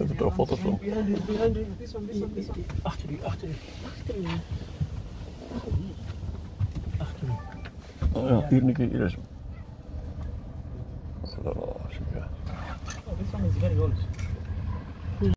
Even toch foto's van. Behind you, this one. Achter u. Achter je. Achter u. Oh ja, hier een keer, hier is hem. Oh, Oh, this one is very old.